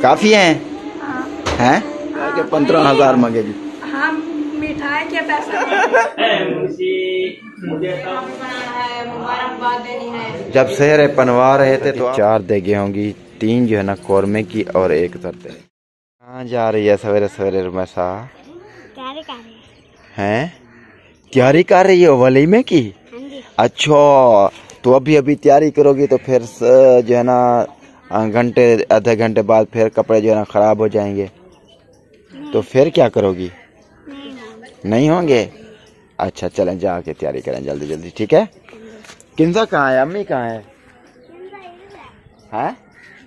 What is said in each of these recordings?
काफी हैं? हाँ। हैं? 15,000 मांगेगी। हाँ, मिठाई के पैसे जब शहर पनवा रहे थे तो 4 देगी होंगी, 3 जो है ना कौरमे की और 1 दर्द। कहाँ जा रही है सवेरे सवेरे रुमैसा? हैं? तैयारी कर रही हो वलीमे की? अच्छा, तो अभी अभी तैयारी करोगी तो फिर जो है ना घंटे आधे घंटे बाद फिर कपड़े जो है ना खराब हो जाएंगे, तो फिर क्या करोगी? नहीं होंगे। अच्छा चलें जाके तैयारी करें जल्दी जल्दी, ठीक है? किंजा कहाँ है? अम्मी कहाँ है? हैं?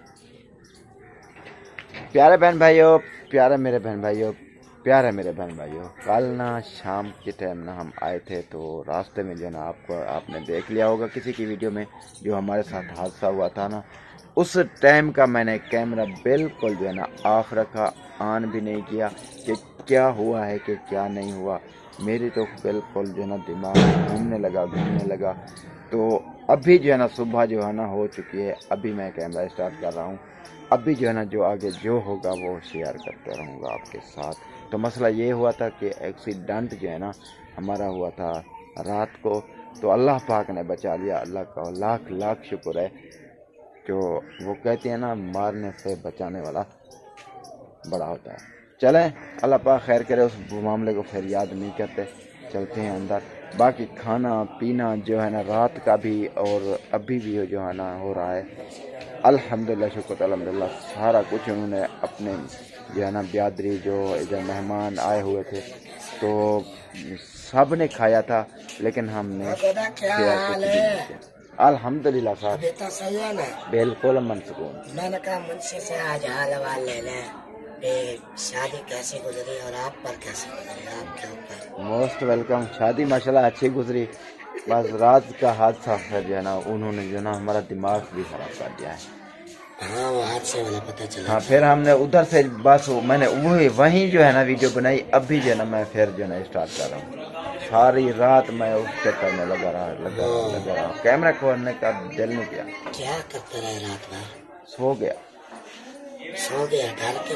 प्यारे बहन भाइयों, प्यारे मेरे बहन भाइयों, प्यारे मेरे बहन भाइयों, कल ना शाम के टाइम ना हम आए थे तो रास्ते में जो ना आपने देख लिया होगा किसी की वीडियो में जो हमारे साथ हादसा हुआ था ना, उस टाइम का मैंने कैमरा बिल्कुल जो है ना ऑफ रखा, ऑन भी नहीं किया कि क्या हुआ है कि क्या नहीं हुआ। मेरी तो बिल्कुल जो है ना दिमाग घूमने लगा। तो अभी जो है ना सुबह जो है ना हो चुकी है, अभी मैं कैमरा स्टार्ट कर रहा हूँ। अभी जो है ना जो आगे जो होगा वो शेयर करते रहूँगा आपके साथ। तो मसला ये हुआ था कि एक्सीडेंट जो है ना हमारा हुआ था रात को, तो अल्लाह पाक ने बचा लिया। अल्लाह का लाख लाख शुक्र है। जो वो कहते हैं ना मारने से बचाने वाला बड़ा होता है। चलें अल्लाह पाक खैर करे, उस मामले को फिर याद नहीं करते, चलते हैं अंदर। बाकी खाना पीना जो है ना रात का भी और अभी भी जो है ना हो रहा है, अल्हम्दुलिल्लाह शुक्र अल्हम्दुलिल्लाह। सारा कुछ उन्होंने अपने जो है ना बिरादरी जो इधर मेहमान आए हुए थे तो सब ने खाया था, लेकिन हमने अल्हम्दुलिल्लाह साहब तो सही है ना? बिल्कुल मन सुकून। मैंने कहा मुझसे से आज हाल हवाल ले लें, शादी कैसे गुजरी और आप पर कैसे गुजरी, आपके ऊपर। Most welcome. शादी माशाल्लाह अच्छी गुजरी, बस रात का हादसा फिर जो है ना उन्होंने जो ना हमारा दिमाग भी खराब कर दिया है। हाँ वो हादसे वाला पता चला। हाँ फिर हमने उधर से बस मैंने वही जो है ना वीडियो बनाई। अभी जो है ना मैं फिर जो है ना स्टार्ट कर रहा हूँ। सारी रात मैं उस चक्कर में लगा रहा। कैमरा खोलने का दिल नहीं किया। क्या करते रहे रात भर? सो गया डर के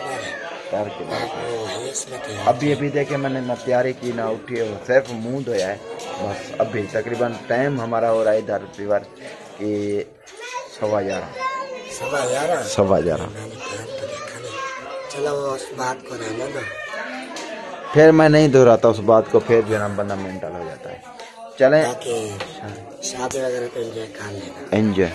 बारे। अभी देखे मैंने ना तैयारी की ना उठी, सिर्फ मुंह धोया है बस। अभी तकरीबन टाइम हमारा हो रहा है इधर फीवर की 11:15। चलो उस बात को रहने दो। फिर मैं नहीं दोहराता उस बात को, फिर जो है ना बंदा मेंटल हो जाता है। चलें शादी वगैरह तो एंजॉय कर लेना। एंजॉय।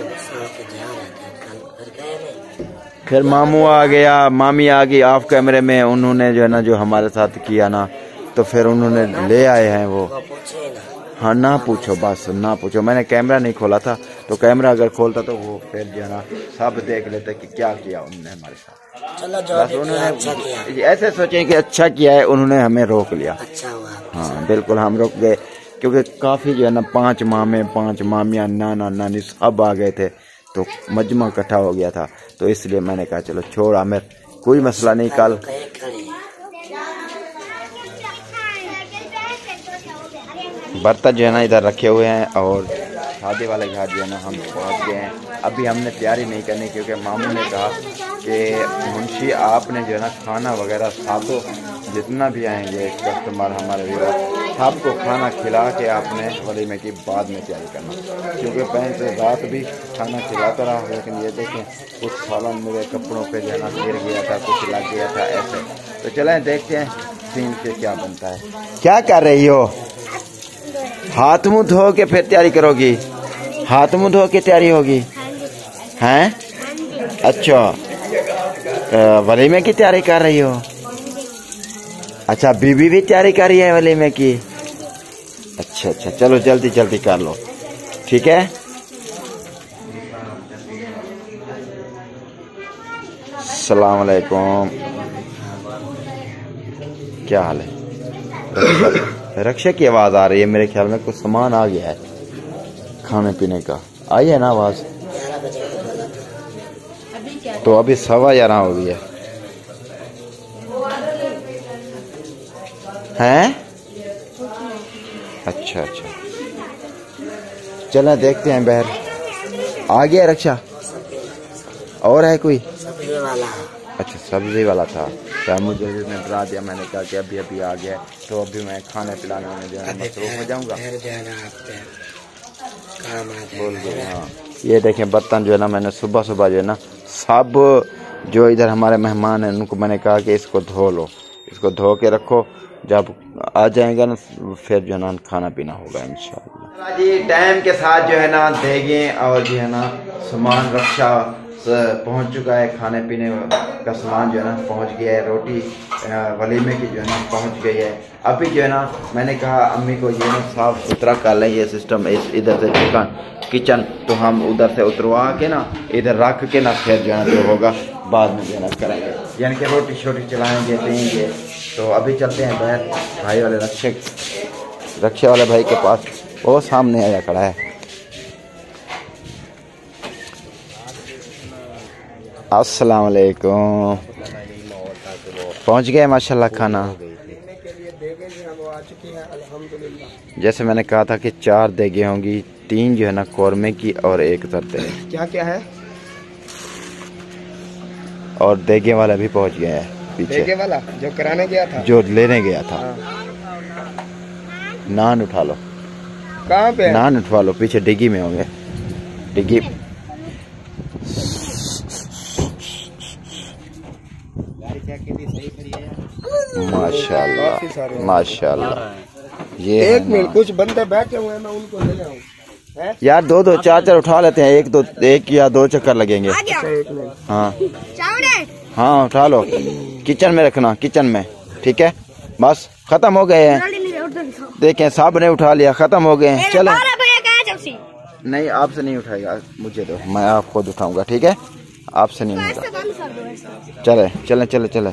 फिर मामू आ गया, मामी आ गई ऑफ कैमरे में। उन्होंने जो है ना जो हमारे साथ किया ना, तो फिर उन्होंने ले आए हैं वो। हाँ ना पूछो, बस ना पूछो। मैंने कैमरा नहीं खोला था, तो कैमरा अगर खोलता तो वो फिर जो है ना सब देख लेते कि क्या किया उन्होंने हमारे साथ। चलो जो बस उन्होंने अच्छा किया। ऐसे सोचे कि अच्छा किया है, उन्होंने हमें रोक लिया। अच्छा हुआ। हाँ बिल्कुल हम रुक गए, क्योंकि काफी जो है ना 5 मामे 5 मामियाँ नाना नानी सब आ गए थे, तो मजमा इकट्ठा हो गया था। तो इसलिए मैंने कहा चलो छोड़ आमिर, कोई मसला नहीं। कल बर्तन जो है ना इधर रखे हुए हैं और शादी वाले घर जो है ना हम पहुंच गए हैं। अभी हमने तैयारी नहीं करनी, क्योंकि मामू ने कहा कि मुंशी आपने जो है ना खाना वगैरह सातों जितना भी आएंगे कस्टमर हमारे व्यूअर सबको खाना खिला के आपने वलीमे की बाद में तैयारी करना। क्योंकि पहले से रात भी खाना खिलाता रहा, लेकिन ये देखें कुछ सालन मेरे कपड़ों पे जो है ना गिर गया था, कुछ लग गया था ऐसे। तो चलें देखते हैं सीन के क्या बनता है। क्या कर रही हो? हाथ मुंह धो के फिर तैयारी करोगी? हाथ मुंह धो के तैयारी होगी हैं? अच्छा वलीमे की तैयारी कर रही हो? अच्छा बीबी भी तैयारी कर रही है वलीमे की? अच्छा चलो जल्दी जल्दी कर लो, ठीक है। अस्सलाम वालेकुम, क्या हाल है? रक्षा की आवाज आ रही है, मेरे ख्याल में कुछ सामान आ गया है खाने पीने का। आई है ना आवाज? तो अभी 11:15 हो गई है। अच्छा चलें देखते हैं। बहर आ गया रक्षा, और है कोई? सब्जी वाला। अच्छा सब्जी वाला था क्या? मुझे भी मैं डरा दिया, मैंने कहा कि अभी अभी आ गया तो अभी मैं खाने पिलाने में जो है मसरूफ हो जाऊँगा। बोल गए हाँ। ये देखें बर्तन जो है ना, मैंने सुबह सुबह जो है ना सब जो इधर हमारे मेहमान हैं उनको मैंने कहा कि इसको धो लो, इसको धो के रखो, जब आ जाएगा ना फिर जो है ना खाना पीना होगा इंशाल्लाह जी। टाइम के साथ जो है ना देखें और जो है ना सामान रक्षा पहुंच चुका है, खाने पीने का सामान जो है ना पहुंच गया है, रोटी वलीमे की जो है ना पहुंच गई है। अभी जो है ना मैंने कहा अम्मी को ये ना साफ़ सुथरा कर लें ये सिस्टम, इधर से किचन तो हम उधर से उतरवा के ना इधर रख के ना फिर जो है ना जो होगा बाद में जो है ना करेंगे, यानी कि रोटी छोटी चलाएँगे देंगे। तो अभी चलते हैं बाहर भाई वाले रक्षा वाले भाई के पास, वो सामने आया खड़ा है। अस्सलाम वालेकुम। पहुंच गए माशाल्लाह खाना। जैसे मैंने कहा था कि 4 देगे होंगी, 3 जो है ना कौरमे की और 1 तरते। क्या क्या है? और देगे वाला भी पहुंच गया है पीछे, देगे वाला जो कराने गया था, जो लेने गया था। नान उठा लो। कहाँ पे? नान उठवा लो, पीछे डिग्गी में होंगे, डिग्गी। माशाल्लाह माशाल्लाह। ये एक मिनट कुछ बंदे बैठे हुए हैं, मैं उनको ले आऊं यार। 2 4 उठा लेते हैं, 1 या 2 चक्कर लगेंगे। हाँ हाँ उठा लो, किचन में रखना, किचन में ठीक है। बस खत्म हो गए हैं, देखें साहब ने उठा लिया, खत्म हो गए हैं। चले नहीं आपसे नहीं उठाएगा, मुझे दो, मैं आप खुद उठाऊंगा ठीक है, आपसे नहीं होगा। चले चले चले चले।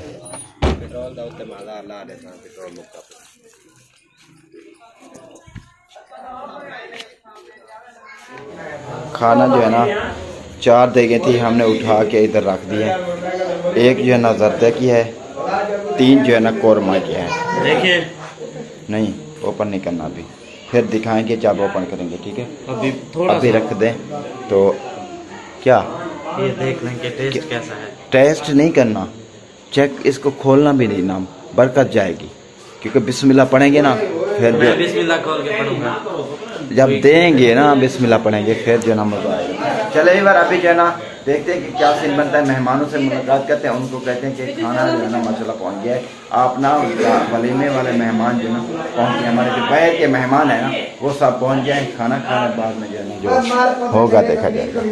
खाना जो है ना 4 देगे थी, हमने उठा के इधर रख दिए। 1 जो है ना जर्दे की है, 3 जो है ना कौरमा की है। देखिए नहीं ओपन नहीं करना, अभी फिर दिखाएंगे जब ओपन करेंगे ठीक है। अभी थोड़ा अभी रख दें तो क्या ये देख लें कि टेस्ट कैसा है। टेस्ट नहीं करना, चेक, इसको खोलना भी नहीं, नाम बरकत जाएगी, क्योंकि बिस्मिल्लाह पढ़ेंगे ना फिर मैं बिस्मिल्लाह खोल के पढ़ूंगा। जब देंगे ना बिस्मिल्लाह पढ़ेंगे फिर जो ना मजा आएगा। चले एक बार अभी जो है ना देखते हैं कि क्या सीन बनता है। मेहमानों से मुलाकात करते हैं, उनको कहते हैं कि खाना जो है ना माशाल्लाह पहुँच गया है। आप ना वलीमे वाले मेहमान जो है ना पहुँच गए, हमारे जो बाहर के मेहमान है ना वो सब पहुँच जाए। खाना खाने बाद में जो है ना जो होगा देखा जाएगा।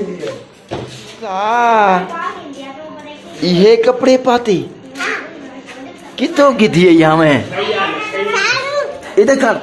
ये कपड़े पाती कितों की थी यहाँ में इधर कर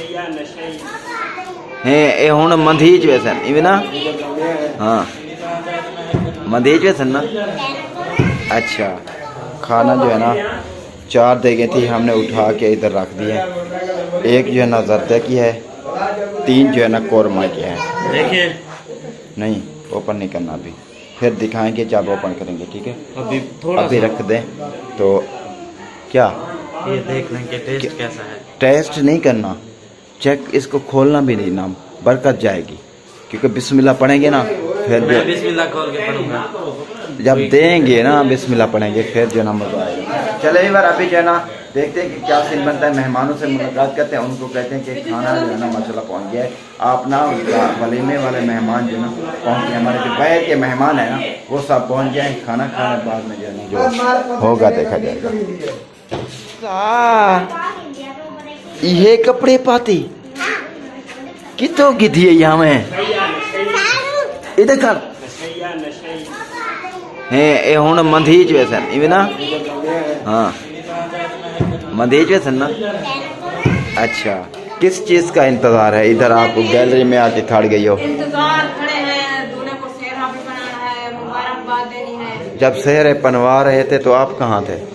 है हूँ मंदीच वैसन इवे ना। हाँ मंदीच वैसन ना। अच्छा खाना जो है ना 4 देगे थी, हमने उठा के इधर रख दिए। 1 जो है ना जर्दे की है, 3 जो है ना कौरमा की है। देखिए नहीं ओपन नहीं करना, अभी फिर दिखाएंगे जब ओपन करेंगे ठीक है। अभी थोड़ा अभी रख दें तो क्या ये देख लें कि टेस्ट कैसा है। टेस्ट नहीं करना, चेक, इसको खोलना भी नहीं, नाम बरकत जाएगी, क्योंकि बिस्मिल्लाह पढ़ेंगे ना फिर मैं बिस्मिल्लाह खोल के पढ़ूंगा। जब देंगे ना बिस्मिल्लाह पढ़ेंगे फिर जो ना मजा आएगा। चले एक बार अभी जो है ना देखते हैं कि क्या सीन बनता है। मेहमानों से मुलाकात करते हैं, उनको कहते हैं कि खाना जो है ना माशाल्लाह पहुँच गया है। आप ना वलीमे वाले मेहमान जो है ना पहुँच गए, हमारे जो बाहर के मेहमान है ना वो सब पहुँच जाए। खाना खाने बाद में जो है ना जो होगा देखा जाएगा। ये कपड़े पाती कितों की थी यहाँ में इधर कर है हूँ मंदीच वैसन इवे ना। हाँ मंदीच वैसन ना। अच्छा किस चीज का इंतजार है? इधर आप गैलरी में आके खड़ गई हो। इंतजार खड़े हैं, दूल्हे को सेहरा भी बनाना है, मुबारकबाद देनी है। जब सेहरे बनवा रहे थे तो आप कहाँ थे?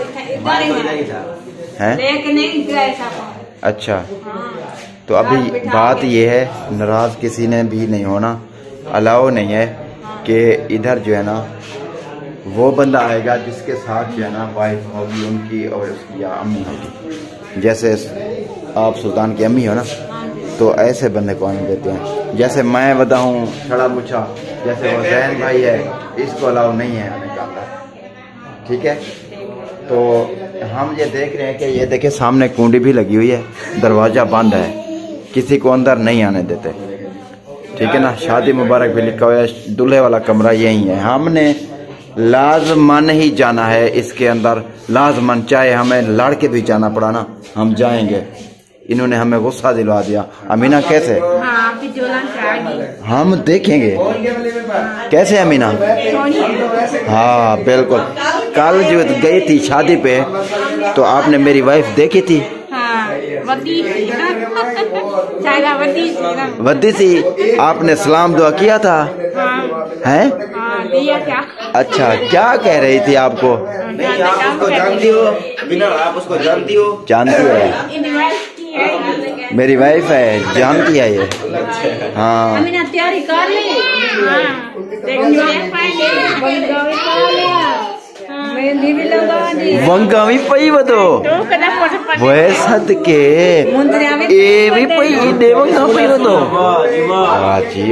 हैं? लेके नहीं गए सब। अच्छा तो अभी बात ये है, नाराज किसी ने भी नहीं होना, अलाउ नहीं है कि इधर जो है ना वो बंदा आएगा जिसके साथ जो है ना वाइफ होगी उनकी और उसकी या अम्मी होगी। जैसे आप सुल्तान की अम्मी हो ना, तो ऐसे बंदे को आने देते हैं। जैसे मैं बता हूँ छड़ा मुछा, जैसे वो जैन भाई है, इसको अलाउ नहीं है आने का अंदर, ठीक है। तो हम ये देख रहे हैं कि ये देखे सामने कुंडी भी लगी हुई है, दरवाज़ा बंद है, किसी को अंदर नहीं आने देते, ठीक है ना। शादी मुबारक भी लिखा हुआ है, दूल्हे वाला कमरा यही है। हमने लाजमन ही जाना है इसके अंदर, लाजमन, चाहे हमें लड़ के भी जाना पड़ा ना, हम जाएंगे। इन्होंने हमें गुस्सा दिलवा दिया। अमीना कैसे? हम देखेंगे कैसे अमीना। हाँ बिल्कुल, कल जो गई थी शादी पे तो आपने मेरी वाइफ देखी थी? वद्दी सी, आपने सलाम दुआ किया था? हैं? क्या? अच्छा, क्या कह रही थी आपको? नहीं, आप उसको जानती हो बिना, आप उसको जानती हो? जानती है, मेरी वाइफ है, जानती है ये। हाँ तैयारी कर ली। वंगा भी पई बतो वे सदके ए भी पई दे वंगा पई बतो। जी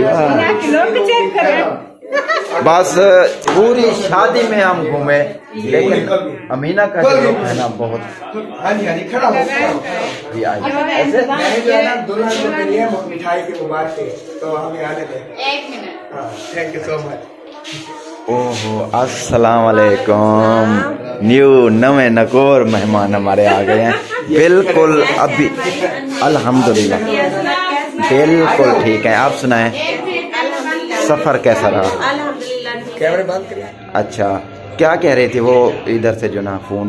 बस पूरी शादी में हम घूमे, लेकिन अमीना का जो है ना बहुत खड़ा ऐसे दुल्हन को मिली मिठाई के मुबारक, तो हमें आने दें। 1 minute. Thank you so much. ओहो, अस्सलाम वालेकुम। न्यू नवे नकोर मेहमान हमारे आ गए हैं, बिल्कुल अभी अल्हम्दुलिल्लाह बिल्कुल ठीक है। आप सुनाएं, सफर कैसा रहा? कैमरे बंद करिए। अच्छा, क्या कह रही थी वो इधर से जो ना फोन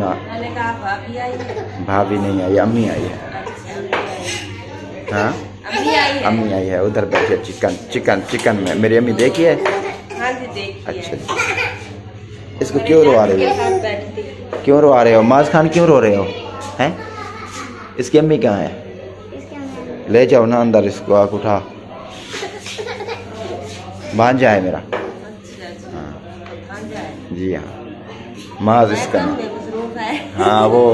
भाभी नहीं आई, अम्मी आई है। हाँ अम्मी आई है, उधर बैठे चिकन चिकन चिकन में मेरी अम्मी देखी है। अच्छा, इसको क्यों रोवा रहे हो? क्यों रोवा रहे हो? माज खान क्यों रो रहे हो? हैं? इसकी अम्मी कहाँ है? ले जाओ ना अंदर, इसको आग उठा, भांजा है मेरा। हाँ जी हाँ, माज इसका नाम। हाँ वो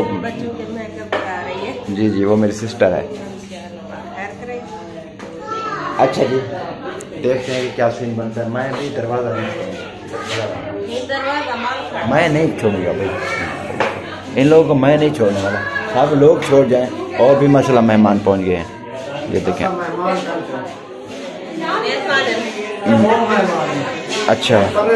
जी जी वो मेरी सिस्टर है। अच्छा जी, देखते हैं कि क्या सीन बनता है। मैं भी दरवाजा मैं नहीं छोड़ूंगा भाई, इन लोगों को मैं नहीं छोड़ने वाला। सब लोग छोड़ जाएं, और भी मसला मेहमान पहुंच गए हैं। ये देखें। अच्छा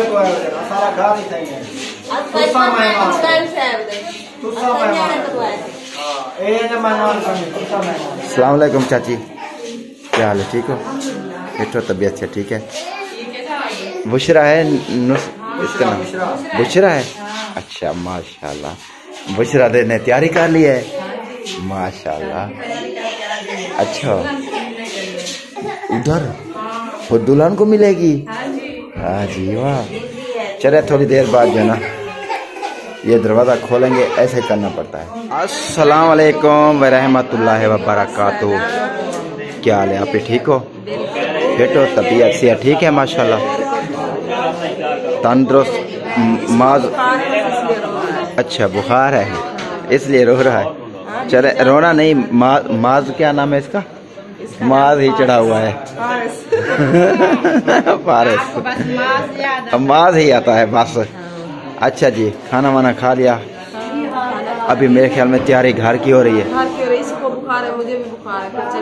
अस्सलाम वालेकुम चाची, क्या हाल है? ठीक हो? बेटो तबीयत से ठीक है? बुशरा है, इसका नाम बुशरा है। अच्छा माशाल्लाह, बुशरा ने तैयारी कर ली है माशाल्लाह। अच्छा, उधर वो दुल्हन को मिलेगी? हाँ जी वाह। चले थोड़ी देर बाद जो है ना ये दरवाज़ा खोलेंगे, ऐसे करना पड़ता है। अस्सलाम वालेकुम व रहमतुल्लाहि व बरकातहू। क्या हाल है? आप ठीक हो? बेटो तबीयत से ठीक है माशाल्लाह, तंदुरुस्त। माज अच्छा बुखार है इसलिए रो रहा है। चले रोना नहीं, माज क्या नाम है इसका? माज ही चढ़ा हुआ है। फारिस माज ही आता है बस। अच्छा जी, खाना वाना खा लिया? अभी मेरे ख्याल में तैयारी घर की हो रही है। इसको बुखार है, मुझे भी बुखार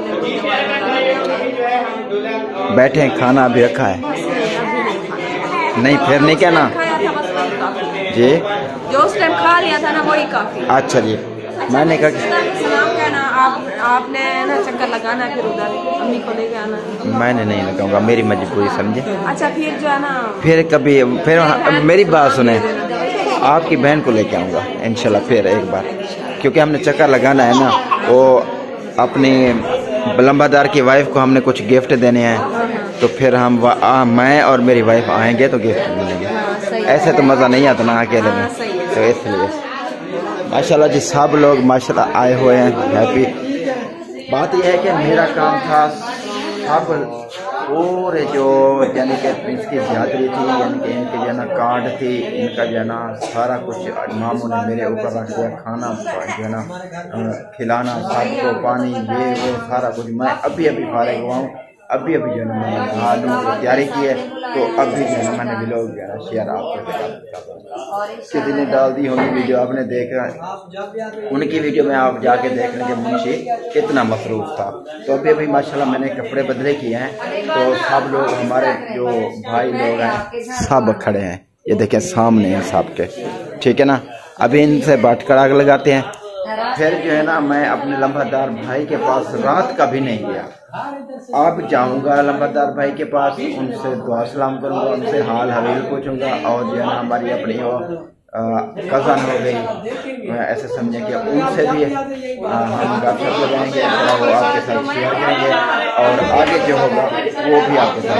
है। बैठे हैं, खाना अभी रखा है? नहीं फिर नहीं क्या ना जी, जो उस टाइम खा लिया था ना वही काफी। अच्छा जी, मैंने कहा सलाम कहना, आपने ना चक्कर लगाना, फिर उधर अम्मी को लेके आना। मैंने नहीं लगाऊंगा, मेरी मजबूरी समझे। अच्छा फिर जो है ना, फिर कभी फिर मेरी बात सुने, आपकी बहन को लेके आऊँगा इंशाल्लाह फिर एक बार, क्योंकि हमने चक्कर लगाना है ना। वो अपनी लंबादार की वाइफ को हमने कुछ गिफ्ट देने हैं, तो फिर हम मैं और मेरी वाइफ आएंगे तो गिफ्ट मिलेंगे। ऐसे तो मज़ा नहीं आता ना अकेले में, तो इसलिए माशाल्लाह जी सब लोग माशाल्लाह आए हुए हैं, हैप्पी। बात यह है कि मेरा काम था सब और जो यानी कि इसकी ज़्यादती थी, यानी कि इनके जो है ना कार्ड थी, इनका जो है ना सारा कुछ मामू ने मेरे ऊपर रख दिया। खाना जो है ना खिलाना सबको, पानी ये वो सारा कुछ। मैं अभी अभी फारिग हुआ हूँ, अभी जो है ना मैंने नहा लूँ की तैयारी की है, तो अभी जो है ना मैंने व्लॉग जो है ना शेयर आपके किसी ने डाल दी होगी वीडियो, आपने देखा उनकी वीडियो में आप जाके देख लेंगे मुंशी कितना मसरूफ था। तो अभी माशाल्लाह मैंने कपड़े बदले किए हैं, तो सब लोग हमारे जो भाई लोग हैं सब खड़े हैं, ये देखें सामने हैं सबके, ठीक है ना। अभी इनसे बाटकड़ा लगाते हैं, फिर जो है ना मैं अपने लंबादार भाई के पास रात का भी नहीं गया। अब जाऊंगा लंबादार भाई के पास, उनसे दुआ सलाम करूंगा, उनसे हाल हवील पूछूंगा, और जो है ना हमारी अपनी वो कज़न हो गई, ऐसे समझे कि उनसे भी हम गपशप लगाएंगे, वो आपके साथ शेयर करेंगे, और आगे जो होगा वो भी आपके साथ।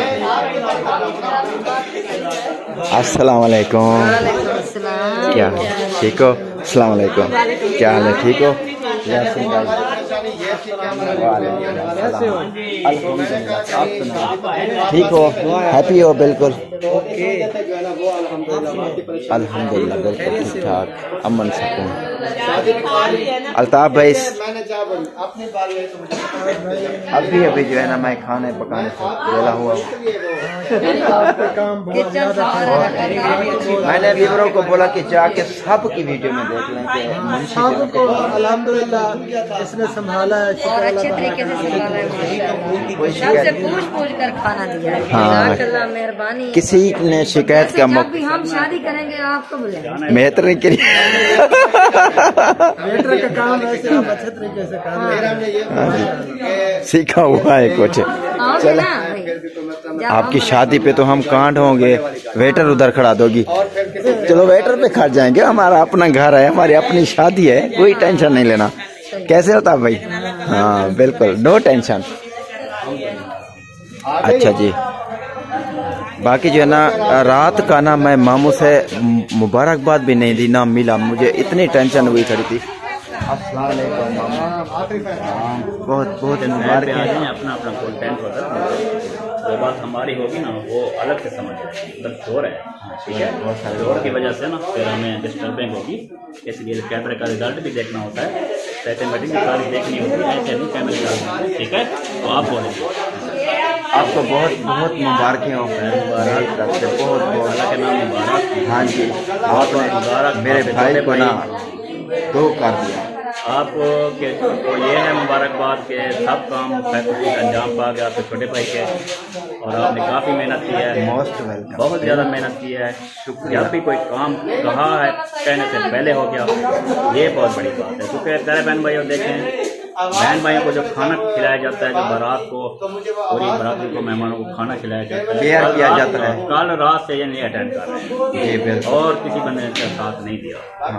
अस्सलाम वालेकुम, क्या ठीक हो? अस्सलाम वालेकुम, क्या हाल है, ठीक हो? आप ठीक हो? हैप्पी हो? बिल्कुल अल्हम्दुलिल्लाह, बिल्कुल ठीक ठाक, अमन सुकून। अल्ताफ भाई अभी जो है ना मैं खाने पकाने से वेला हुआ। मैंने व्यूअरों को बोला कि जाके सब की वीडियो में देख लें कि सबको अल्हम्दुलिल्लाह इसने संभाला है, और अच्छे तरीके से संभाला है, सबसे पूछ कर खाना दिया है। हाँ, मेहरबानी। किसी ने शिकायत का जब भी हम शादी करेंगे आपको बुलाएंगे। मेहतर के लिए वेटर का काम ऐसे आप अच्छे तरीके से कर रहे हैं, सीखा हुआ है कुछ। चल आपकी शादी पे तो हम कांड होंगे, वेटर उधर खड़ा दोगी, चलो वेटर पे खड़ जाएंगे, हमारा अपना घर है, हमारी अपनी शादी है, कोई टेंशन नहीं लेना। कैसे होता भाई? हाँ बिल्कुल, नो टेंशन। अच्छा जी, बाकी जो है ना रात का ना मैं मामू से मुबारकबाद भी नहीं दी, ना मिला, मुझे इतनी टेंशन हुई खड़ी थी। अस्सलाम वालेकुम मामा, बहुत मुबारक है। अपना कंटेंट होता है, जो बात हमारी होगी ना वो अलग से समझ है, मतलब शोर है, ठीक है, शोर की वजह से ना फिर हमें डिस्टर्बिंग होगी, इसलिए कैमरे का रिजल्ट भी देखना होता है, सेटिंग सारी देखनी होती है, ऐसे नहीं कैमरे का, ठीक है। तो आप बोलेंगे आपको बहुत मुबारक हो, बहुत अल्लाह के नाम मुबारक। हाँ जी, बहुत मुबारक, मेरे भाई को ना दो कर दिया आपको के, तो ये है मुबारकबाद के सब काम अंजाम पा गया आपके छोटे भाई के, और आपने काफ़ी मेहनत की है, मोस्ट वेलकम, बहुत ज़्यादा मेहनत की है, शुक्रिया। जब भी कोई काम कहा है कहने से पहले हो गया, ये बहुत बड़ी बात है, क्योंकि तेरे बहन भाइयों देखें, बहन भाइयों को जो खाना खिलाया जाता है, जो बारात को पूरी बाराती को मेहमानों को खाना खिलाया जाता है, केयर किया जाता है, कल रात से ये नहीं अटेंड कर रहे हैं, और किसी बंदे ने इसका साथ नहीं दिया,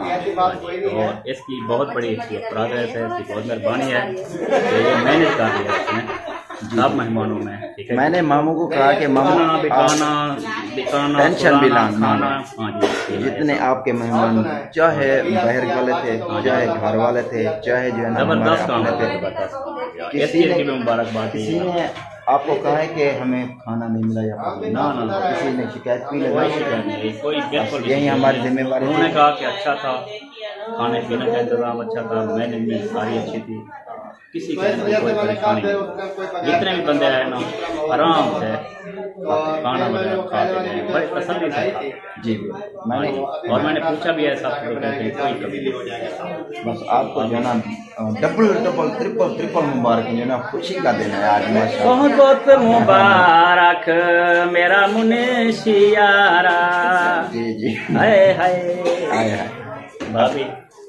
और इसकी बहुत बड़ी प्रोग्रेस है, इसकी बहुत मेहरबानी है कि ये मैनेज कर दिया इसने सब मेहमानों में, ठीक है। मैंने मामू को कहा कि मामू बिकाना टेंशन भी लाना, हाँ जी, जितने आपके मेहमान चाहे बाहर वाले थे, चाहे घर वाले थे, चाहे जो है ना जबरदस्त काम थे, किसी ने मुबारकबाद किसी ने आपको कहा है कि हमें खाना नहीं मिला या ना किसी ने शिकायत भी लगाई? कोई बिल्कुल यही हमारी जिम्मेवारी। उन्होंने कहा कि अच्छा था, खाने पीने का इंतजाम अच्छा था, मैनेजमेंट सारी अच्छी थी, किसी का कोई परेशानी नहीं। जितने भी बंदे आए ना आराम से खाना वगैरह खाते हैं, बड़े तसल्ली से जी। मैंने पूछा भी है, सब लोग कहते हैं कोई कमी नहीं हो जाएगा। बस आपको जो है ना डबल ट्रिपल मुबारक, जो है ना खुशी का दिन है आज। बहुत बहुत मुबारक मेरा मुनीशियारा, जी हाय हाय भाभी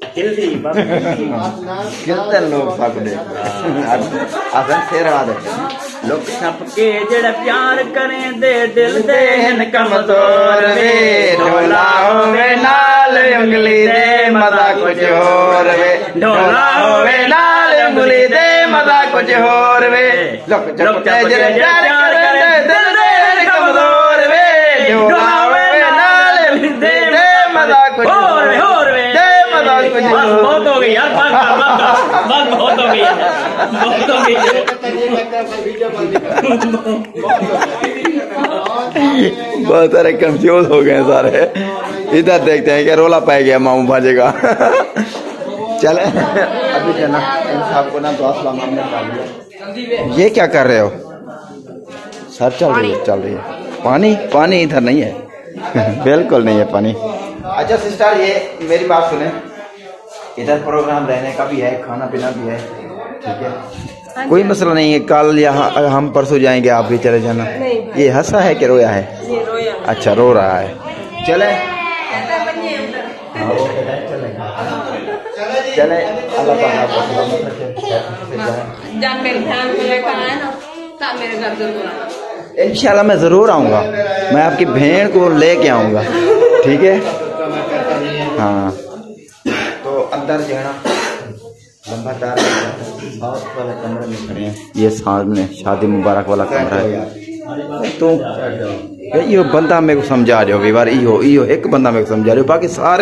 कितने लोग सबने असन शेर आ रहे लोग सबके जड़ प्यार करें दे दिल दे कमजोर वे, ढोला होवे नाल उंगली दे मजा कुछ होर वे, ढोला होवे नाल उंगली दे मजा कुछ होर वे, लोग सबके जड़ प्यार करें दे दिल दे कमजोर वे, ढोला होवे नाल उंगली दे मजा कुछ होर वे, बहुत हो गई यार, बस बहुत हो गई है, बहुत हो गई है। बहुत सारे कंफ्यूज हो गए सारे। इधर देखते हैं क्या रोला पाए गया मामू भाजे का। चले अभी जना आपको ना ये क्या कर रहे हो सर? चल रही है पानी, पानी इधर नहीं है। बिल्कुल नहीं है पानी। अच्छा सिस्टर ये मेरी बात सुने, इधर प्रोग्राम रहने का भी है, खाना पीना भी है, ठीक है, कोई मसला नहीं है। कल यहाँ हम परसों जाएंगे, आप भी चले जाना। ये हंसा है कि रोया है? ये रोया। अच्छा रो रहा है। चले चले अल्लाह ताला आपको सलामत रखे। जब मेरे ध्यान में लेकर आए ना तब मेरे घर जरूर आना। इंशाल्लाह मैं जरूर आऊंगा, मैं आपकी भेड़ को लेके आऊंगा, ठीक है। हाँ तो अंदर जो है ना लंबा तार साउथ वाले कमरे में खड़े हैं। ये सामने शादी मुबारक वाला कमरा है। तो यो बंदा मेरे को समझा रहे हो बार, इहो एक बंदा मेरे को समझा रहे हो, बाकी सारे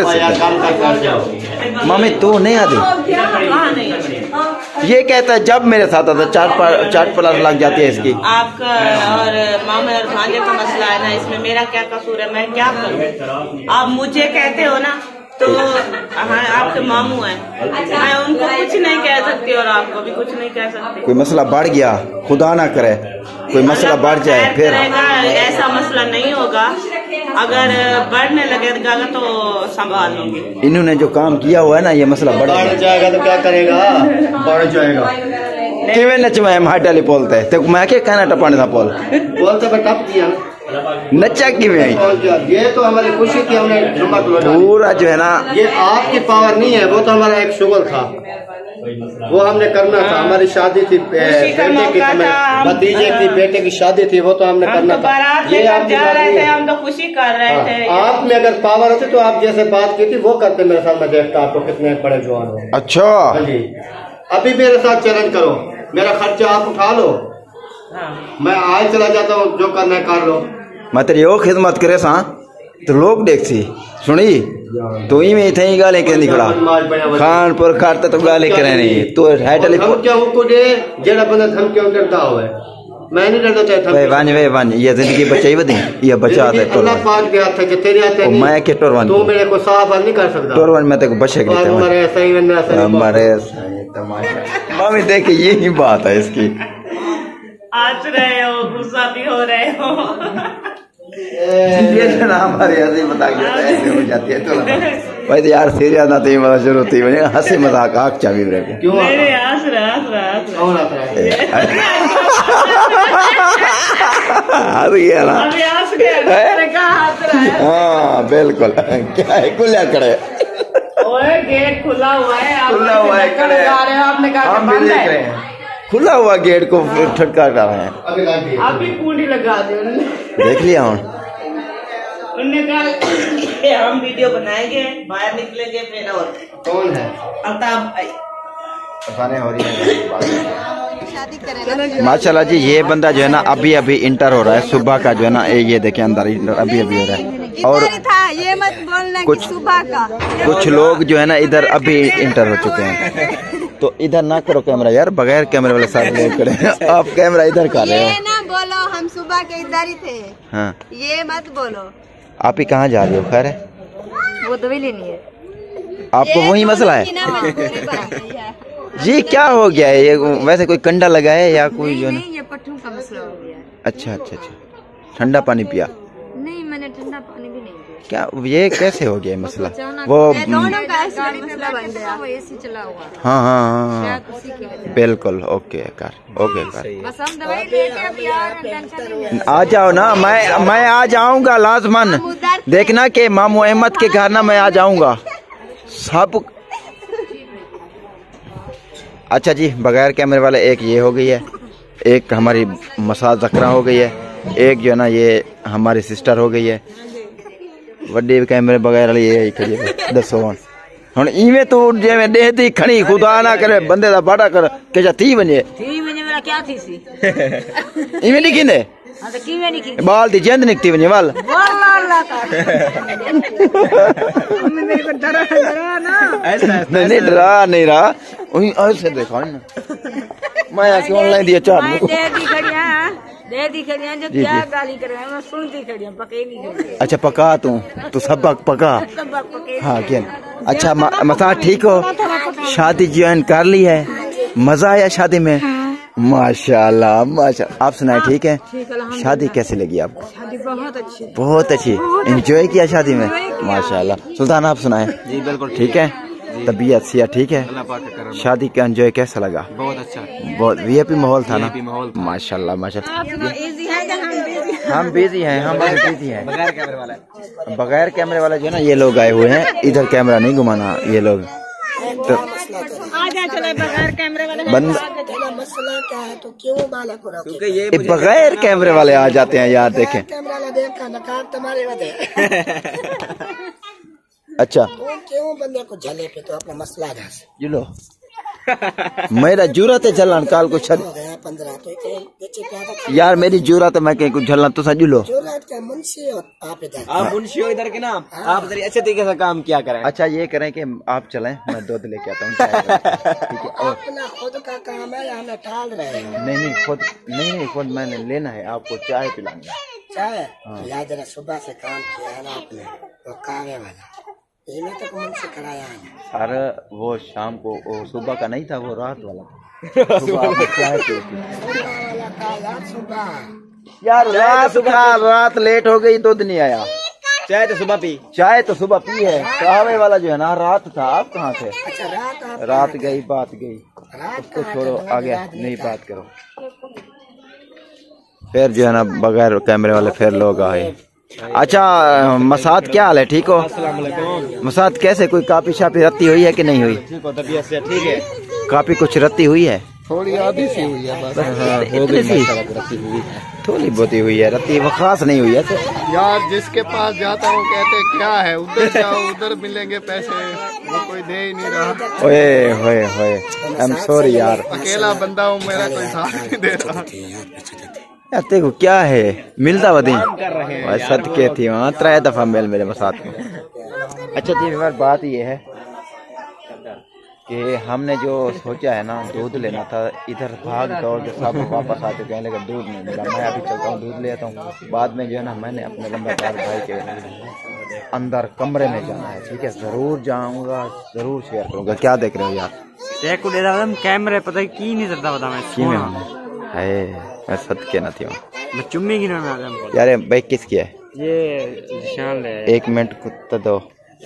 मम्मी तो नहीं आती। ये कहता है जब मेरे साथ आता चाट प्लस लग जाती है इसकी। आपका और मामा और भांजे का मसला है ना, इसमें मेरा क्या कसूर है? मैं क्या करूँ? आप मुझे कहते हो ना तो हाँ आपके मामू हैं, मैं उनको कुछ नहीं कह सकती और आपको भी कुछ नहीं कह सकती। कोई मसला बढ़ गया, खुदा ना करे कोई मसला बढ़ जाए फिर ऐसा मसला नहीं होगा, अगर बढ़ने लगेगा तो संभाल लूंगी। इन्होंने जो काम किया हुआ है ना, ये मसला बढ़ जाएगा तो क्या करेगा? बढ़ जाएगा। किवें नचवाए माटाली बोलते तो मैं क्या कहना टपाने था पोल बोलते पर टप दिया नचा किवें? ये तो हमारी खुशी थी, हमने पूरा जो है ना, ये आपकी पावर नहीं है, वो तो हमारा एक शुगल था, वो हमने करना था। हमारी शादी थी बेटे की, भतीजे की बेटे की शादी थी, वो तो हमने करना था। ये आप जा रहे थे, हम तो खुशी कर रहे थे। आप में अगर पावर होती तो आप जैसे बात की थी वो करते मेरे साथ, मैं देखता आपको कितने बड़े जवान हो। अच्छा जी अभी मेरे साथ चैलेंज करो, मेरा खर्चा आप उठा लो, मैं आज चला जाता हूँ, जो करना है कर लो। मैं तेरी वो खिदमत करे सा तो लोग देख सी सुनी तो ही में थे गाले के निकला खानपुर खाते तो गाले करे नहीं तो है टेलीफोन क्या वो दे जेड़ा बंदा धमकी डरता हुआ मैं नहीं डरता चाहता वे वन ये जिंदगी बचाई वदी ये बचा दे अल्लाह पाक के हाथ है तेरे हाथ है मैं के टोरवन तू मेरे को साफ नहीं कर सकता टोरवन में तेको बचे के हमारे सही बंदा सही हमारे तमाशा मामी देख यही बात है इसकी आज रहे हो गुस्सा भी हो रहे हो ये जो ना हमारे हंसी मजाक ऐसे हो जाती है तो भाई तो यार सीरियस ना थी मतलब शुरू थी हंसी मजाक आग चाबी मेरे को क्यों हंस रहा हाँ बिल्कुल क्या है कुल्ला खड़े गेट खुला हुआ है खड़े आपने कहा हम देख रहे हैं खुला हुआ गेट को ठटका कर रहे हैं अभी पूरी लगा दी देख लिया हूँ उन्होंने कहा हम वीडियो बनाएंगे बाहर निकलेंगे फिर और कौन है अल्ताफ भाई हो रही है माशाल्लाह जी ये बंदा जो है ना अभी अभी इंटर हो रहा है सुबह का जो है ना ये देखे अंदर अभी अभी हो रहा है और ये मत बोलना कुछ सुबह का कुछ लोग जो है ना इधर अभी इंटर हो चुके हैं तो इधर ना करो कैमरा यार बगैर कैमरे वाले साथ करें आप कैमरा इधर कर रहे ये ना बोलो हम सुबह के इधर ही थे हाँ ये मत बोलो आप ही कहाँ जा रहे हो खैर वो दवाई लेनी है आपको वही मसला है जी क्या हो गया है ये वैसे कोई कंडा लगा है या कोई जो नहीं ये पट्टों का मसला हो गया अच्छा अच्छा अच्छा ठंडा पानी पिया नहीं मैंने ठंडा पानी भी नहीं पिया क्या ये कैसे हो गया मसला वो दोनों का ऐसा मसला बन गया वो एसी चला हुआ था हाँ हाँ हाँ बिल्कुल ओके कर बस हम दवाई लेके अभी आ रहे हैं टेंशन आ जाओ ना मैं आ जाऊंगा लाजमन देखना कि मामू अहमद के घर ना मैं आ जाऊंगा सब अच्छा जी बगैर कैमरे वाले एक ये हो गई है एक हमारी मसाज जकरा हो गई है एक जो है ना ये हमारी सिस्टर हो गई है वड्डे कैमरे बगैर वाली ये खड़ी है दसो हुन इवें तू जिवें देह दी खणी खुदा ना करे बंदे दा बाड़ा कर के जा थी वने मेरा क्या थी सी इवें लिखी ने बाल दी जेंद निकती बनी बाल नहीं डरा नहीं रहा ऐसे देखो ना मैं ऐसे ऑनलाइन दिया चार जो क्या गाली कर रहे हैं मैं सुनती खड़ी हूं, पके नहीं खड़ी। अच्छा पका तू सब पका हाँ क्या अच्छा मसाज ठीक हो शादी ज्वाइन कर ली है मजा आया शादी में माशाल्लाह माशाल्लाह आप सुनाए ठीक है शादी कैसी लगी आपको शादी बहुत अच्छी एंजॉय किया शादी में माशाल्लाह सुल्तान आप सुनाए जी बिल्कुल ठीक है तबीयत सिया ठीक है शादी का एंजॉय कैसा लगा बहुत अच्छा बहुत वीआईपी माहौल था ना माशाल्लाह माशाल्लाह हम बिजी हैं हम बिजी हैं बगैर कैमरे वाला जो है ना ये लोग आए हुए हैं इधर कैमरा नहीं घुमाना ये लोग तो बगैर कैमरे वाले मसला क्या है तो क्यों बालक को रोके? ये बगैर कैमरे वाले आ जाते हैं यार देखें कैमरा वाला देखा नकाब तुम्हारे वजह अच्छा तो क्यों बंदे को झले पे तो अपना मसला दस जुलो मेरा जरूरत है झलन काल को छद 15 तो यार मेरी जरूरत है मैं कहीं कुछ झलना तो सजुलो जरूरत का मुंशी हो आप इधर आप मुंशी हो इधर के ना आप इधर अच्छे तरीके से काम किया करें। अच्छा ये करें कि आप चलें मैं दूध लेके आता हूँ ठीक है और अपना खुद का काम है हमें टाल रहे हैं नहीं खुद मैंने लेना है आपको चाय पिलानी चाय याद जरा सुबह से काम किया है ना आपने वो कावे वाला इन्हें तक मन से कराया है। अरे वो शाम को वो सुबह का नहीं था वो रात वाला था यार रात लेट हो गई दूध नहीं आया चाय तो सुबह पी है कहवे वाला जो है ना रात था आप कहाँ थे अच्छा रात गई बात गई उसको छोड़ो आगे नहीं बात करो फिर जो है ना बगैर कैमरे वाले फिर लोग आए। अच्छा मसाद क्या हाल है ठीक हो मसाद कैसे कोई कापी शापी रत्ती हुई है कि नहीं हुई तबीयत से ठीक है कापी कुछ रत्ती हुई है थोड़ी आधी सी हुई है बस थोड़ी बहुत ही हुई है रत्ती वो खास नहीं हुई है तो यार जिसके पास जाता हूँ कहते क्या है उधर जाओ उधर मिलेंगे पैसे वो कोई दे ही नहीं रहा ओए आई एम सॉरी यार अकेला बंदा हूँ मेरा कोई साथ नहीं दे रहा देखो क्या है मिलता बदी सदके थी वहाँ 3 दफा मेल मेरे साथ में। अच्छा जी बात ये है कि हमने जो सोचा है ना दूध लेना था इधर भाग दौड़ के सब वापस आ चुके हैं लेकिन दूध नहीं मिला मैं अभी चलता हूँ दूध ले आता हूँ बाद में जो है ना मैंने अपने लंबादार भाई के अंदर कमरे में जाना है ठीक है जरूर जाऊँगा जरूर शेयर करूँगा क्या देख रहे हो यार कैमरे पता की नहीं चलता बता मैं सदके न थी चुम्मी की यार भाई किसकी है ये 1 मिनट कुत्ता दो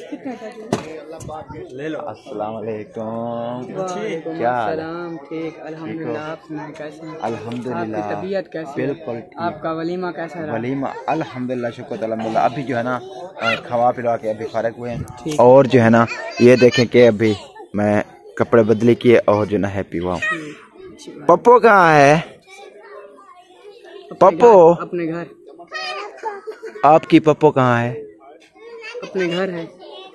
ले लो अस्सलाम वालेकुम क्या ठीक अल्हम्दुलिल्लाह आप सुनाएं कैसे हैं अल्हम्दुलिल्लाह आपकी तबीयत कैसी बिल्कुल आपका वलीमा कैसा रहा वलीमा अल्हम्दुलिल्लाह शुक्र अल्हम्दुलिल्लाह अभी जो है ना खवा पिला के अभी फारिग हुए हैं और जो है ना ये देखें कि अभी मैं कपड़े बदली किए और जो ना हैप्पी हुआ पप्पो कहाँ है पप्पो अपने घर आपकी पप्पो कहाँ है अपने घर है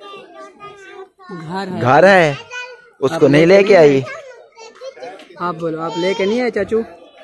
घर है उसको नहीं लेके आई आप बोलो आप लेके नहीं आए चाचू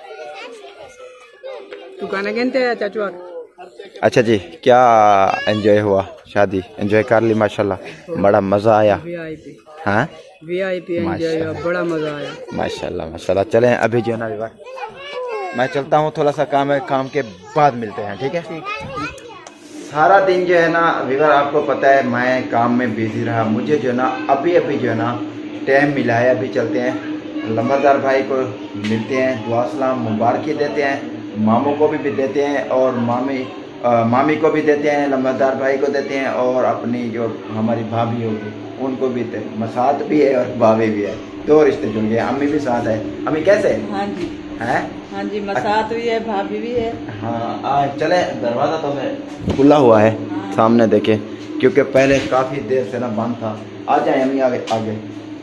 तू कहना कहते हैं चाचू अच्छा जी क्या एंजॉय हुआ शादी एंजॉय कर ली माशाल्लाह बड़ा मजा आया हाँ VIP एंजॉय बड़ा मजा आया माशाल्लाह चलें अभी जो है ना मैं चलता हूँ थोड़ा सा काम है काम के बाद मिलते हैं ठीक है सारा दिन जो है ना विवर आपको पता है मैं काम में बिजी रहा मुझे जो है ना अभी जो है ना टाइम मिला है अभी चलते हैं लंबरदार भाई को मिलते हैं दुआ सलाम मुबारकी देते हैं मामू को भी देते हैं और मामी को भी देते हैं लंबरदार भाई को देते हैं और अपनी जो हमारी भाभी होगी उनको भी मसाद भी है और भाभी भी है 2 रिश्ते जुड़ गए अम्मी भी साथ है अम्मी कैसे हाँ जी मसाद भी है भाभी भी है हाँ चले दरवाजा तो मैं खुला हुआ है सामने देखे क्योंकि पहले काफी देर से ना बंद था आ जाए अम्मी आगे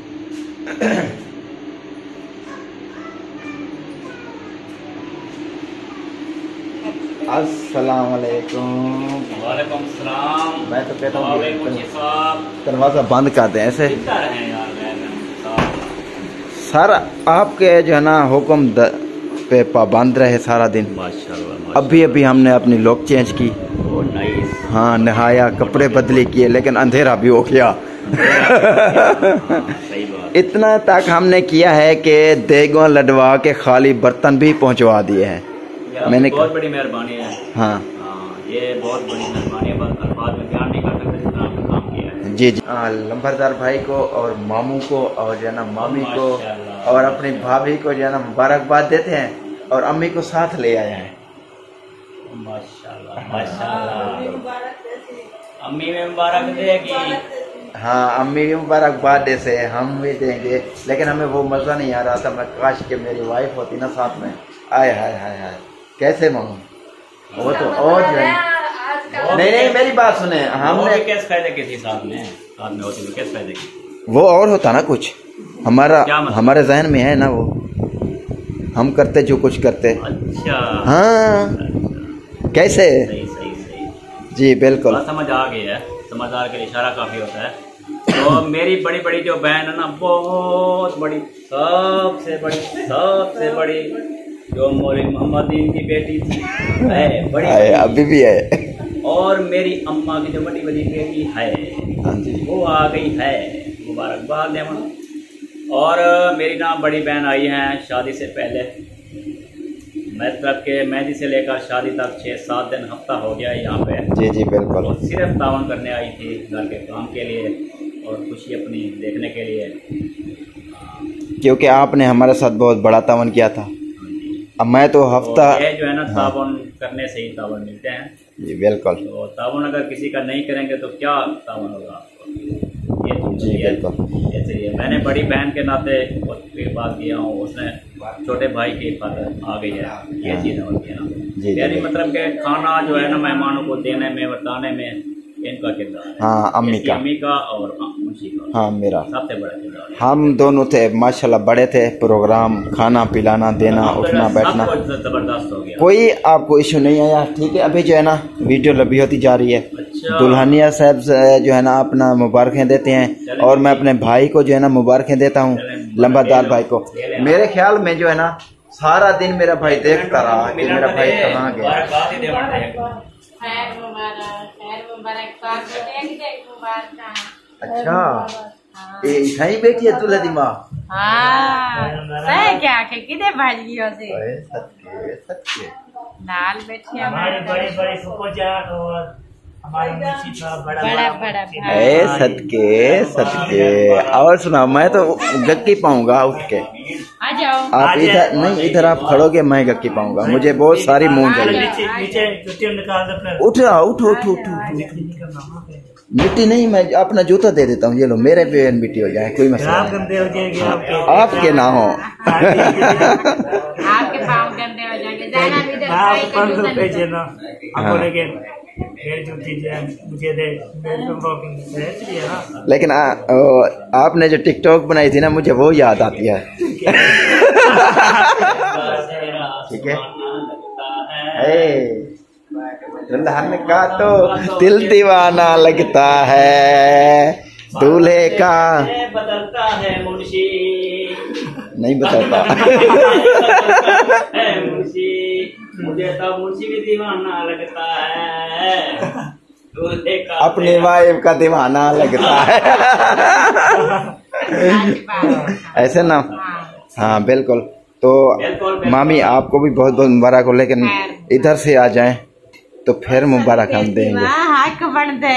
अस्सलाम वालेकुम सलाम मैं तो कहता हूँ दरवाजा बंद कर दें ऐसे सर आपके जो है ना हुक्म पे पाबंद रहे सारा दिन। माशाल्लाह। अभी हमने अपनी लुक चेंज की। नाइस। हाँ, नहाया, कपड़े बदले किए, लेकिन अंधेरा भी हो गया। सही बात। इतना तक हमने किया है कि देगों लडवा के खाली बर्तन भी पहुंचवा दिए हैं। मैंने बहुत बड़ी मेहरबानी है। हाँ, ये बहुत बड़ी मेहरबानी है, बस अल्फाज में बयान नहीं कर सकते जितना आपने काम किया है। जी जी। लंबरदार भाई को और मामू को और जो है ना मामी को और अपनी भाभी को जो है ना मुबारकबाद देते हैं और अम्मी को साथ ले आए हैं। माशाल्लाह माशाल्लाह। अम्मी में मुबारक देगी। हाँ, अम्मी भी मुबारकबाद जैसे हम भी देंगे, लेकिन हमें वो मज़ा नहीं आ रहा था। मैं काश के मेरी वाइफ होती ना साथ में। आए हाय हाय हाय, कैसे मामू वो तो और जो है। नहीं, मेरी बात सुने, हमने किस फायदे की थी साथ में होती तो किस फायदे की? वो और होता ना कुछ, हमारे जहन में है ना, वो हम करते जो कुछ करते। अच्छा। हाँ, कैसे? सही। जी बिल्कुल, समझ आ गई है। समझदार के लिए इशारा काफी होता है। तो मेरी बड़ी जो बहन है ना, बहुत बड़ी, सबसे बड़ी जो मौलवी मोहम्मदीन की बेटी थी है, बड़ी अभी भी है। और मेरी अम्मा की जो बड़ी बेटी है, हाँ जी, वो आ गई है, मुबारकबाद देवन। और मेरी ना बड़ी बहन आई हैं शादी से पहले, मतलब के मेहंदी से लेकर शादी तक 6-7 दिन हफ्ता हो गया यहाँ पे। जी जी बिल्कुल। और सिर्फ तावन करने आई थी घर के काम के लिए और खुशी अपनी देखने के लिए, क्योंकि आपने हमारे साथ बहुत बड़ा तावन किया था। अब मैं तो हफ्ता ये जो है ना, तावन करने से ही तावन मिलते हैं। जी बिल्कुल। तो तावन अगर किसी का नहीं करेंगे तो क्या तावन होगा आपको? ये जी बिल्कुल। इसलिए मैंने बड़ी बहन के नाते उसकी बात किया हूँ, उसने छोटे भाई की फादर आ गई है, ये चीज़ें होती है ना। यानी मतलब के खाना जो है ना मेहमानों को देने में, बताने में इनका किरदार है। हाँ, अम्मी का और मुंशी का। हाँ, मेरा सबसे बड़ा किरदार है। हम दोनों थे माशाल्लाह, बड़े थे। प्रोग्राम, खाना पिलाना, देना, उठना बैठना, जबरदस्त हो गया। कोई आपको इशू नहीं आया। ठीक है, अभी जो है ना वीडियो लंबी होती जा रही है। अच्छा। दुल्हनिया साहब जो है ना अपना मुबारकें देते हैं और मैं अपने भाई को जो है ना मुबारकें देता हूँ, लंबादार भाई को। मेरे ख्याल में जो है ना सारा दिन मेरा भाई देखता रहा कि मेरा भाई कहाँ गया। अच्छा, सही बेटी है दूल्हे दी माँ। क्या किधे भाज गई से सच्चे नाल बैठी हमारे बड़े फुफो जान और हमारे मुंशी था बड़ा सदके। और सुना, मैं तो गक्की पाऊंगा उठ के। आ जाओ। आप इधर नहीं, इधर आप खड़ोगे, मैं गक्की पाऊंगा। मुझे बहुत सारी मूंग चाहिए। नीचे उठ रहा, उठो। मिट्टी नहीं, मैं अपना जूता दे देता हूँ। ये लो, मेरे पे मिट्टी हो जाए, कोई मसला नहीं। आपके ना हो। आपके पाँव गंदे हो जाएंगे। जाना भी इधर भाई का जूता नहीं। मुझे दे लेकिन आपने जो टिकटॉक बनाई थी ना, मुझे वो याद आती है। ठीक है। दुल्हन का तो दिल दीवाना लगता है, दूल्हे का बदलता है मुंशी, नहीं बदलता। मुंशी, मुझे तो मुंशी भी दीवाना लगता है, दूल्हे का अपनी वाइफ का दीवाना लगता है। ऐसे ना। हाँ बिल्कुल। तो मामी आपको भी बहुत बहुत मुबारक हो, लेकिन इधर से आ जाएं तो फिर मुबारक हम देंगे। हक बढ़ते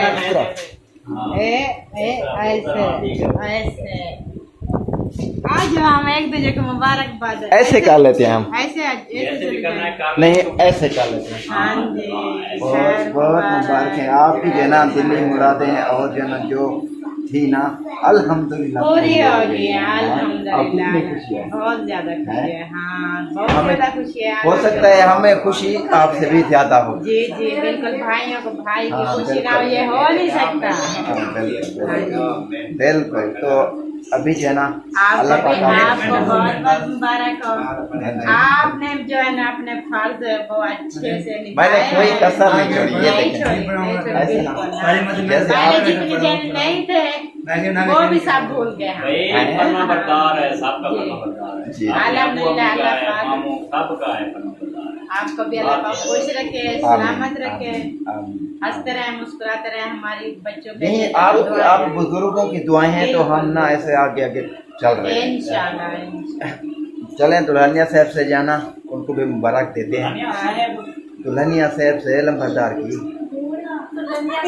ऐसे आज हम एक दूसरे को मुबारकबाद ऐसे कर लेते हैं हम। ऐसे नहीं, ऐसे कर लेते हैं। हाँ जी, बहुत बहुत मुबारक है आपकी जो ना दिल्ली मुरादें और जो ना जो थी ना, अल्हम्दुलिल्लाह पूरी हो गई है। अल्हम्दुलिल्लाह, खुशी है, बहुत ज्यादा खुशी है। हाँ, बहुत ज्यादा खुशी है। हो सकता है हमें खुशी आपसे भी ज्यादा हो। जी जी बिल्कुल, भाइयों को भाई की खुशी ना हो, ये हो नहीं सकता। बिल्कुल। तो अभी जो है ना आपको अल्लाह पाक आपको बहुत बहुत मुबारक हो। आपने जो है ना अपने फर्ज वो अच्छे से मैंने निभाए कोई हैं। कसर नहीं छोड़ी, ये नहीं देखें। छोड़ी, नहीं छोड़ी, ऐसे ना। बिल्कुल जैसे पहले आप- जितने जन नहीं थे वो भी सब भूल गए हम। फरमाबरदार है, सबका फरमाबरदार है। जी। अल्हम्दुलिल्लाह, अल्लाह पाक मामू सबका है फरमाबरदार। आपको भी अल्लाह पाक खुश रखे, सलामत रखे, हंसते रहे, मुस्कुराते रहे, हमारी बच्चों के नहीं, लिए आप बुजुर्गों की दुआएं हैं तो हम ना ऐसे आगे आगे चल रहे हैं। इंशाल्लाह। चलें दुल्हनिया साहब से जाना, उनको भी मुबारक देते हैं। दुल्हनिया साहब से लंबरदार की दुल्हनिया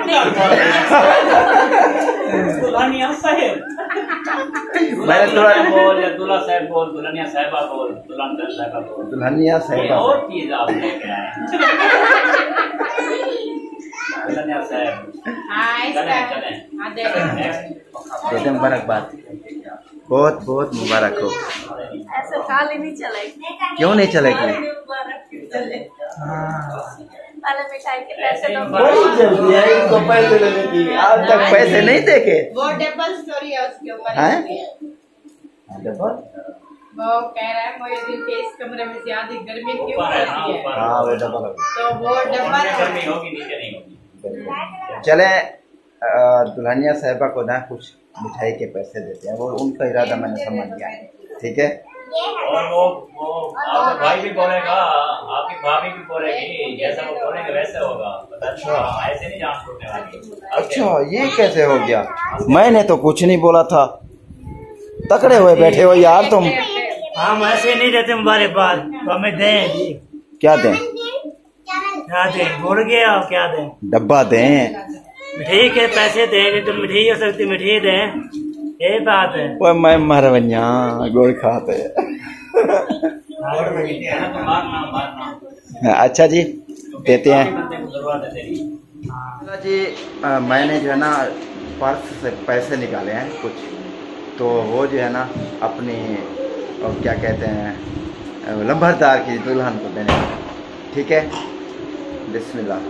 साहब मैंने थोड़ा बोल, दूल्हा साहब बोल, दुल्हनिया साहिबा बोल, दुल्हन साहिबा बोल। दुल्हनिया साहब और चीज आप लेके आए दुल्हनिया साहब। हाँ चलें चलें। हाँ देखो देते मुबारकबाद, बहुत बहुत मुबारक हो। ऐसे खाली नहीं चलेगी। क्यों नहीं चलेगी? पहले मिठाई के पैसे दो। बड़ी जल्दी है इसको पैसे लेने की, आज तक पैसे नहीं देखे। वो डबल स्टोरी है उसके ऊपर हैं? इसलिए। वो कह रहा है मुझे दिन के इस कमरे में ज्यादा गर्मी क्यों ऊपर है, होती है, हाँ वो डबल हो। तो वो डबल गर्मी होगी, नीचे नहीं होगी। चले दुल्हनिया साहिबा को ना कुछ मिठाई के पैसे देते हैं, वो उनका इरादा मैंने समझ गया, ठीक है। और वो आपका भाई भी बोलेगा, आपकी भाभी भी बोलेगी, जैसा वो बोलेंगे वैसे होगा। अच्छा, ऐसे नहीं जान छोड़ने वाली। अच्छा ये कैसे हो गया? मैंने तो कुछ नहीं बोला था। तकड़े हुए बैठे हो यार तुम। हम ऐसे नहीं देते मुबारकबाद, तो हमें दें जी। क्या दें? क्या दें? भूल गए आप क्या दें? डब्बा दें? मिठाई के पैसे दें, तो मिठाई हो सकती, मिठाई दें, यही बात है। वो मैं मरवैया गोड़ खाते। अच्छा जी देते हैं जी। मैंने जो है ना पर्स से पैसे निकाले हैं कुछ, तो वो जो है ना अपनी क्या कहते हैं लंबरदार की दुल्हन को देने, ठीक है। बिस्मिल्लाह।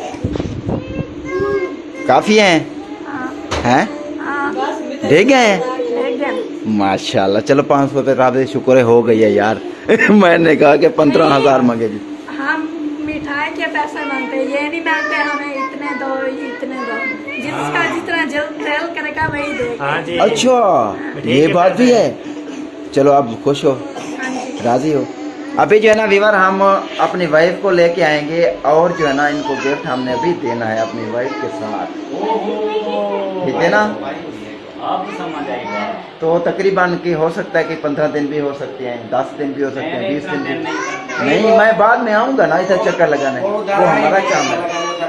काफ़ी हैं? हैं? दे गए हैं? माशाल्लाह। चलो 500 रुपये राबे शुक्र है हो गई है यार। मैंने कहा कि 15,000 मांगेगी। हम मिठाई के पैसे मांगते, ये नहीं मांगते हमें इतने दो इतने दो, जिसका जितना जल्द दिल करेगा वही देगा। हाँ जी। अच्छा ये बात भी है। चलो आप खुश हो, राजी हो? अभी जो है ना वीवर हम अपनी वाइफ को लेके आएंगे और जो है ना इनको गिफ्ट हमने अभी देना है अपनी वाइफ के साथ, ठीक है ना। आप समझ आएगा। तो तकरीबन की हो सकता है कि 15 दिन भी हो सकते हैं, 10 दिन भी हो सकते हैं, 20 दिन भी। नहीं मैं बाद में आऊँगा ना इधर चक्कर लगाने, वो हमारा काम है।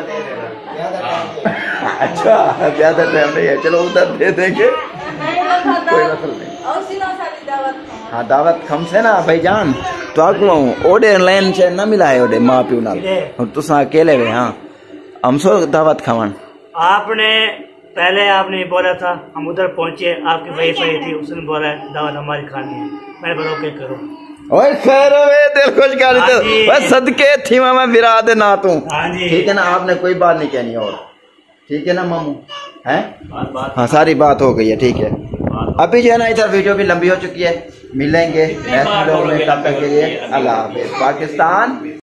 अच्छा ज्यादा टाइम नहीं है, चलो उधर दे देंगे, कोई मसला नहीं। हाँ दावत खम से ना भाईजान, तो आपको ओडे लाइन से ना मिला है ओडे माँ प्यू नाल, तुसा अकेले वे। हाँ हम सो दावत खावन। आपने पहले आपने बोला था, हम उधर पहुंचे, आपकी वाइफ आई थी, उसने बोला दावत हमारी खानी है। मैंने बोला ओके करो। ओए खैर वे दिल खुश कर हाँ दे, जी। बस सदके थी मैं विरा दे ना तू। हाँ जी। ठीक है ना, आपने कोई बात नहीं कहनी और, ठीक है ना मामू? हैं? हाँ सारी बात हो गई है, ठीक है। अभी जो है ना इधर वीडियो भी लंबी हो चुकी है, मिलेंगे नेक्स्ट वीडियो में, तब तक के लिए अल्लाह हाफिज़। पाकिस्तान।